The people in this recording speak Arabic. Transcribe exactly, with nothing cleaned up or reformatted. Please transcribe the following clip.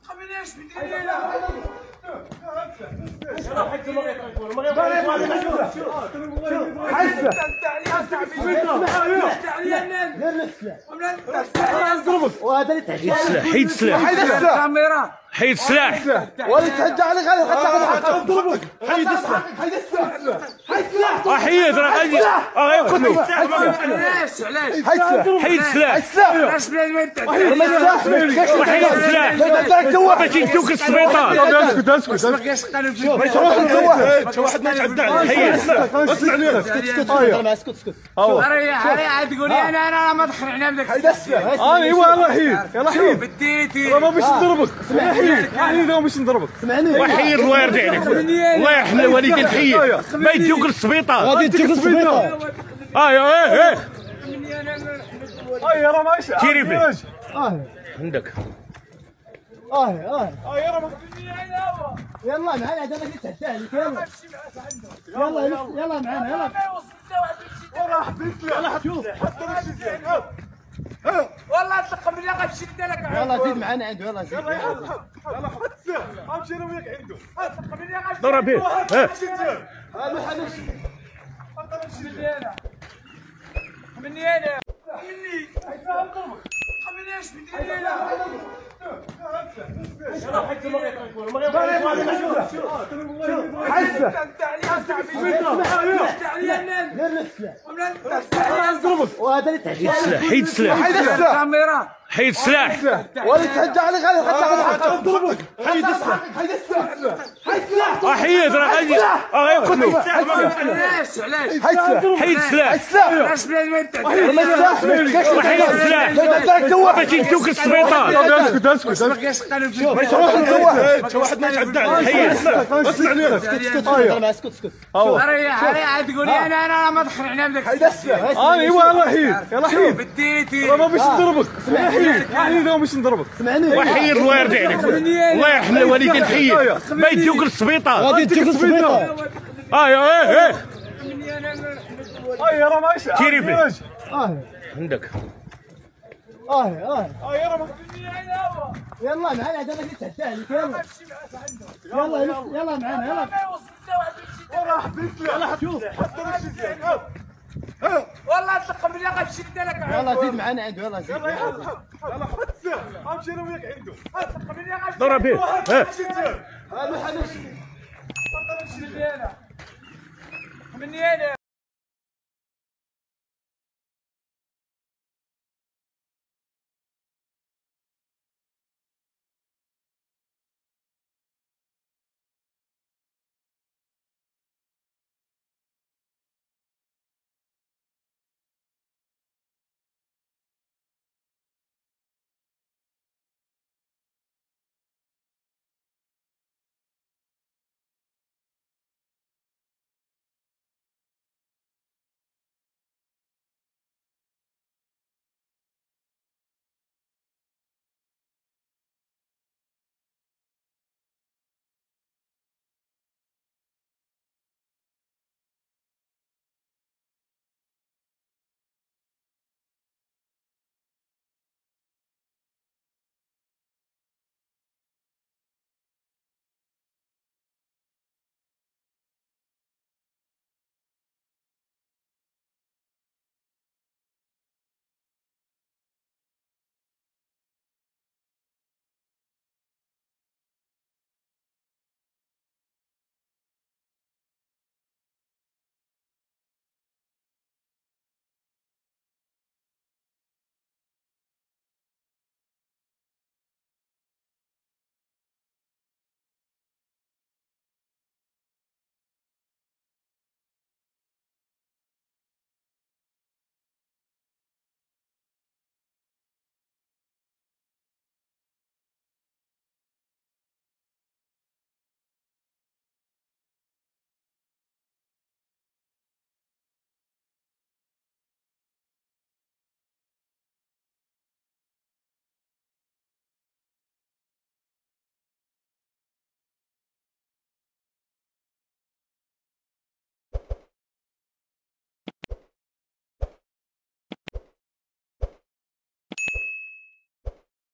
خمينيش بدري وهذا اللي تحكي السلاح. حيد السلاح. حيد السلاح. الكاميرا. حيد السلاح. ولا تهجع عليك غير حتى نضربك. حيد السلاح. حيد السلاح. حيد السلاح. اه حيد راه غادي اه غيقتلوك. علاش علاش حيد السلاح. حيد السلاح. علاش بلاد ما تعداش حيد السلاح باش يدوك للسبيطار. اسكت اسكت ما كاينش قانون في باش تروح انت واحد ما يتعدى عليك. حيد السلاح. اسمعني اسكت اسكت اسكت ريح ريح تقول لي انا انا ما دخلنا بداك حيد السلاح. اه ايوا يلاه حيد يلاه حيد. بديتي راه باش نضربك. حيد حيد باش نضربك. سمعني وحيد الله يرضي عليك. الله يرحم الوالدين حيد ما يدوك للسبيطار. غادي تجيك للسبيطار. اه ايه ايه اي راه ماشي تيري فيه. اه عندك اه اه اه يا راه يلا معنا هذا اللي تحتاج عليك. يلا يلا يلا معنا يلا والله حبيت لي انا حشوف حتى والله تلقى بالله غتشد لك يلا زيد معنا عنده. يلا زيد يلا حتى غنمشي انا وياك عنده. ضرب به ها هذا حدث مني انا مني خمينيش بدري وهذا اللي تحكي السلاح. حيد السلاح. حيد السلاح. الكاميرا. حيد السلاح. ولا تهجع عليك غير حتى نضربك. حيد السلاح. حيد السلاح. حيد السلاح. اه حيد راه غادي اه غيقتلوك. علاش علاش حيد السلاح. حيد السلاح. علاش بلاد ما تعداش حيد السلاح باش يدوك للسبيطار. اسكت اسكت ما كاينش قانون في باش تروح انت واحد ما يتعدى عليك. حيد السلاح. اسمعني اسكت اسكت اسكت ريح ريح تقول لي انا انا ما دخلنا بداك حيد السلاح. اه ايوا يلاه حيد يلاه حيد. بديتي راه باش نضربك. حيد حيد باش نضربك. وحيد الله يرضي عليك. الله يرحم الوالدين حيد ما يدوك للسبيطار. غادي تجيك للسبيطار. اه ايه ايه اي راه ماشي تيري فيه. اه عندك اه اه اه يا راه يلا معنا هذا اللي تحتاج عليك. يلا يلا يلا معنا يلا والله حبيت لي انا حشوف حتى والله تلقى بالله غتشد لك يلا زيد معنا عنده. يلا زيد يلا حتى غنمشي انا وياك عنده. ضرب به ها هذا حدث مني انا